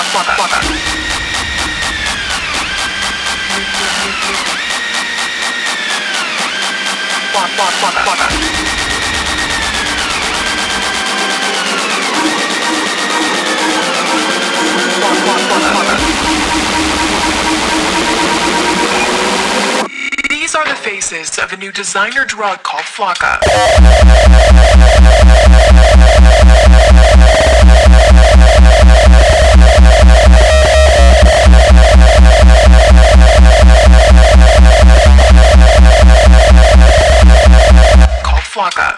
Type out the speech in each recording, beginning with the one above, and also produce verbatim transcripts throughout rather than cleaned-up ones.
These are the faces of a new designer drug called Flakka. Called Flakka.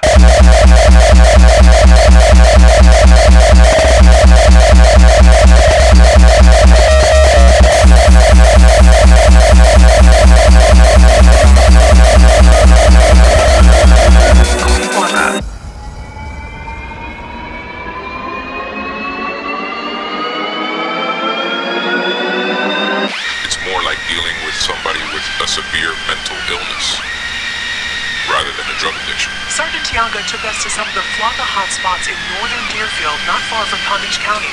Dealing with somebody with a severe mental illness rather than a drug addiction. Sergeant Tiaga took us to some of the Flakka hotspots in northern Deerfield, not far from Palm Beach County.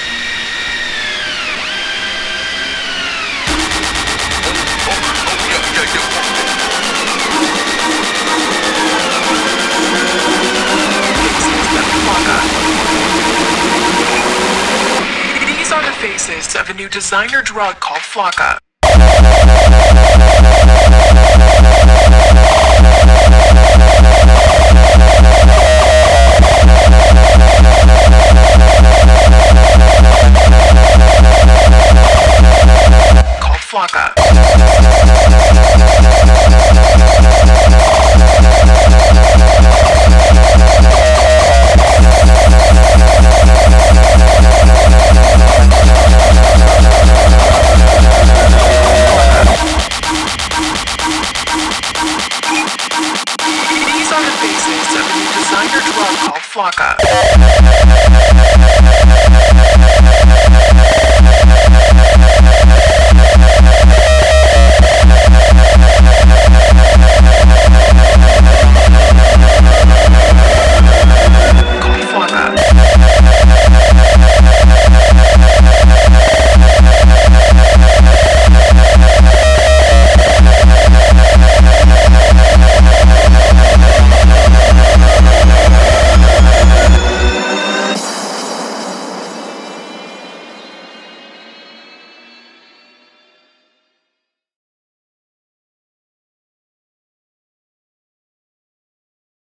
Oh, oh, oh, yeah, yeah, yeah. These are the faces of a new designer drug called Flakka. Called Flakka. Flakka.